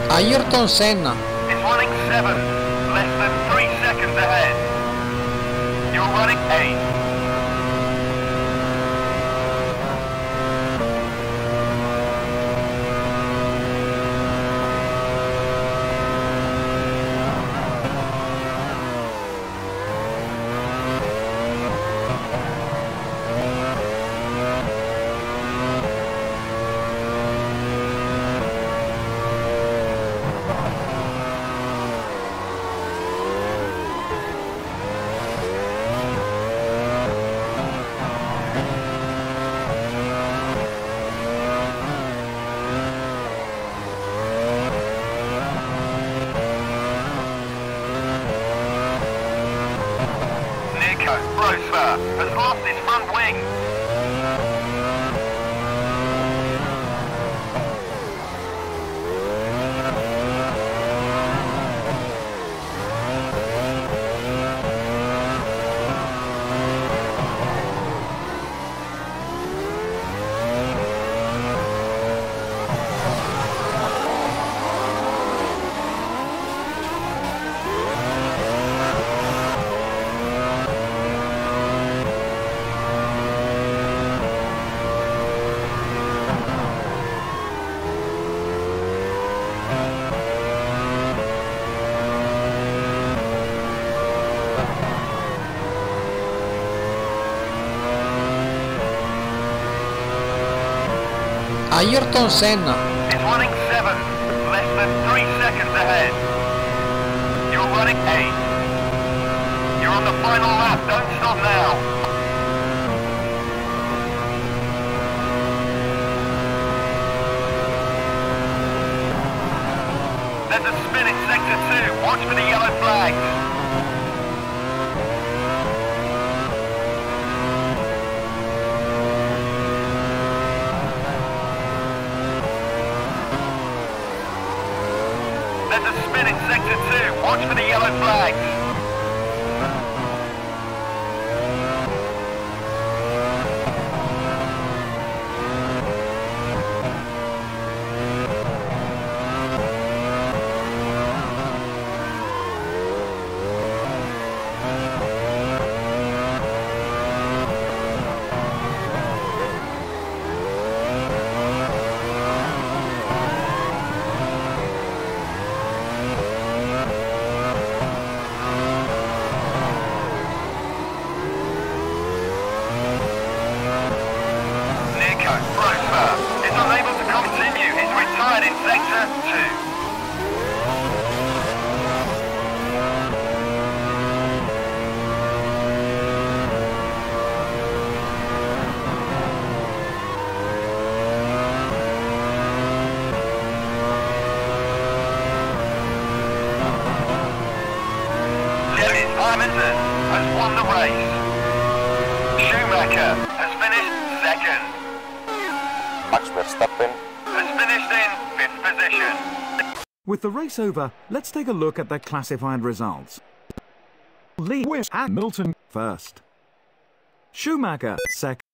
Ayrton Senna. It's running 7, less than 3 seconds ahead. You're running 8. Rosberg has lost his front wing. Ayrton Senna. It's running 7, less than 3 seconds ahead. You're running 8. You're on the final lap, don't stop now. There's a spin in sector 2, watch for the yellow flags. There's a spin in sector 2. Watch for the yellow flags. Rosberg is unable to continue. He's retired in sector 2. Lewis Hamilton has won the race. Schumacher has finished second. Max Verstappen has finished in 5th position. With the race over, let's take a look at the classified results. Lewis Hamilton first. Schumacher second.